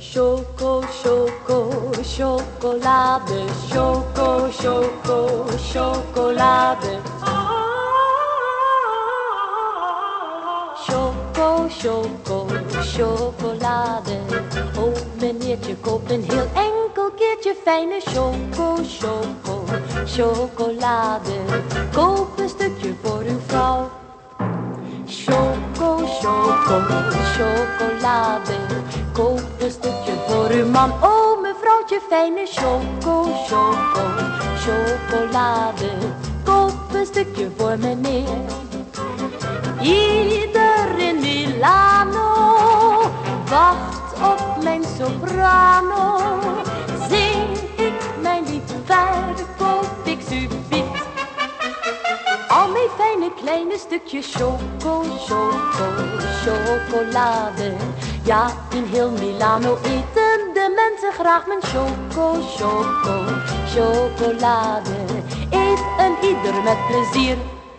Choco, choco, chocolade. Choco, choco, chocolade. Choco, choco, chocolade. Oh meneertje, koop een heel enkel keertje fijne choco, choco, chocolade. Koop een stukje voor uw vrouw. Choco, choco, chocolade. Koop een stukje voor uw man. Oh mevrouwtje, fijne choco, choco, chocolade. Koop een stukje voor meneer. Ieder in Milano wacht op mijn soprano. Zing ik mijn lied, verkoop ik subiet al mijn fijne kleine stukjes choco, choco, chocolade. Ja, in heel Milano eten de mensen graag mijn choco, choco, chocolade. Eet een ieder met plezier.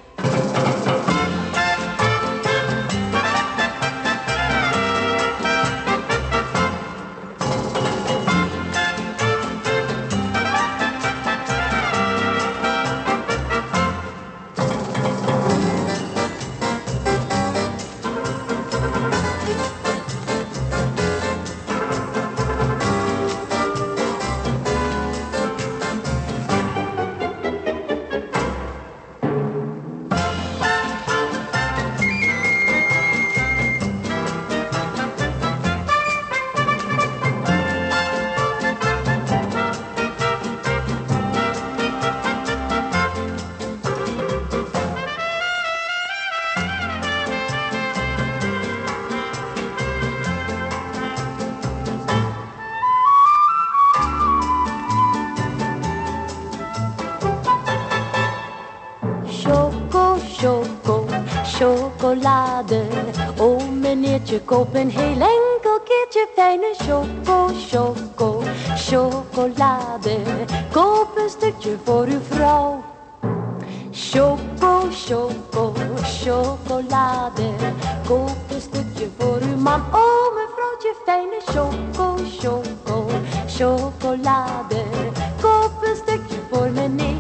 Choco, chocolade. Oh meneertje, koop een heel enkel keertje fijne choco, choco, chocolade. Koop een stukje voor uw vrouw. Choco, choco, chocolade. Koop een stukje voor uw man. Oh mevrouwtje, fijne choco, choco, chocolade. Koop een stukje voor meneer.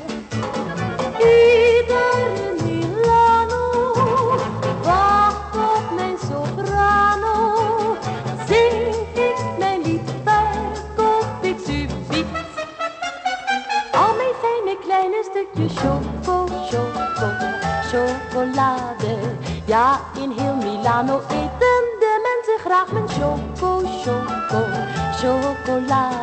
Ieder in Milano wacht op mijn soprano. Zing ik mijn lied, verkoop ik subiet al mijn fijne kleine stukjes choco, choco, chocolade. Ja, in heel Milano eten de mensen graag mijn choco, choco, chocolade.